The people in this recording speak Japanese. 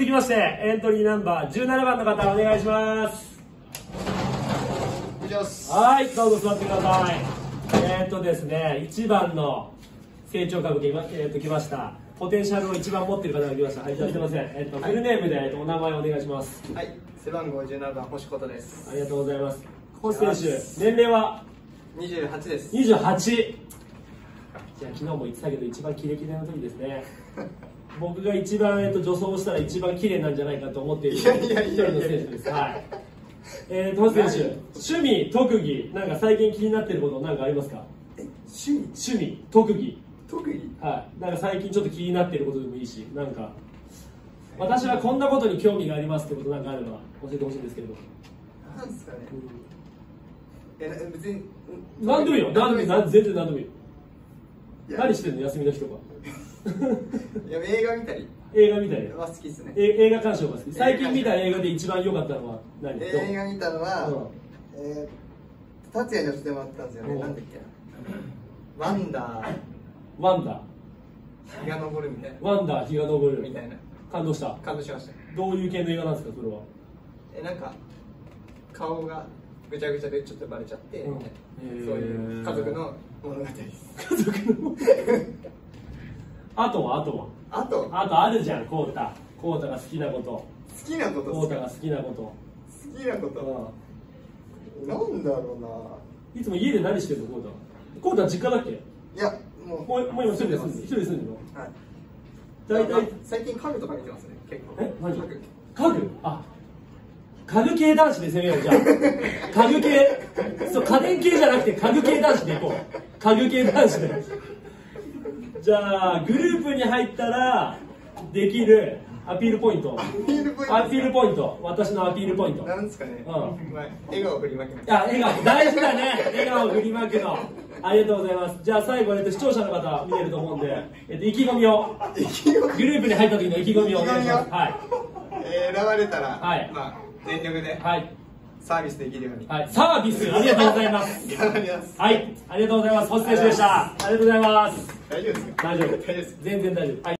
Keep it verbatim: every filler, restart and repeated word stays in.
きましてエントリーナンバーじゅうななばんの方お願いします。はい、どうぞ座ってください。えっとですね、いちばんの成長株が、えー、と来ました。ポテンシャルを一番持っている方が来ました。はい、じゃあすみません。えっと、フルネームで、えっと、お名前お願いします。 はい、背番号じゅうななばん星琴です。 ありがとうございます。星選手、年齢はにじゅうはちです。 にじゅうはち。じゃあ昨日も言ってたけど一番キレキレな時ですね。僕が一番、えっと、助走したら一番綺麗なんじゃないかと思っている一人の選手です。はい。えー、トマス選手、趣味、特技、なんか最近気になっていることなんかありますか？ え、趣味、 趣味、特技。 特技。 はい。なんか最近ちょっと気になっていることでもいいし、なんか私はこんなことに興味がありますってことなんかあれば教えてほしいんですけれど。 なんですかね。うん、え、別に何でもいいよ。何でもいい。全然何でもいい。何してんの休みの日とか。 いや、映画見たり。 映画見たりは好きですね。 え映画鑑賞が好き。最近見た映画で一番良かったのは何？ 映画見たのは、うん、えー、達也に教えてもらったんですよね。なんだっけ。ワンダー。 ワンダー。 日が昇るみたいな。 ワンダー日が昇るみたいな。 感動した。 感動しました。 どういう系の映画なんですかそれは？ え、なんか顔がぐちゃぐちゃでちょっとバレちゃって、うん、そういう家族の物語です。 家族のあとはあとはあとあとあるじゃん。コウタコウタが好きなこと。 好きなことコウタが好きなこと。 好きなこと、うん、なんだろうな。 いつも家で何してるのコウタ？コウタ実家だっけ？ いやもうもうもう今一人で住んで一人で住んでるの？ はい。 大体最近家具とか見てますね結構。 え何？ 家具家具？あ、家具系男子で攻めよう。じゃあ家具系、そう家電系じゃなくて家具系男子でいこう。家具系男子で。じゃあグループに入ったらできるアピールポイント。アピールポイント。アピールポイント。私のアピールポイント。 なんですかね。 うん。 笑顔振りまく。 あ、笑顔大事だね。笑顔振りまくの。ありがとうございます。じゃあ最後、えっと、視聴者の方見てると思うんで、えっと、意気込みを。グループに入った時の意気込みをお願いします。はい。 えー、選ばれたら、 はい。 まあ全力で。 はい。 サービスできるように。 はい。サービスありがとうございます。 頑張ります。 はい。ありがとうございます。星選手でした。ありがとうございます。 大丈夫ですか？ 大丈夫。 大丈夫です。 全然大丈夫。はい。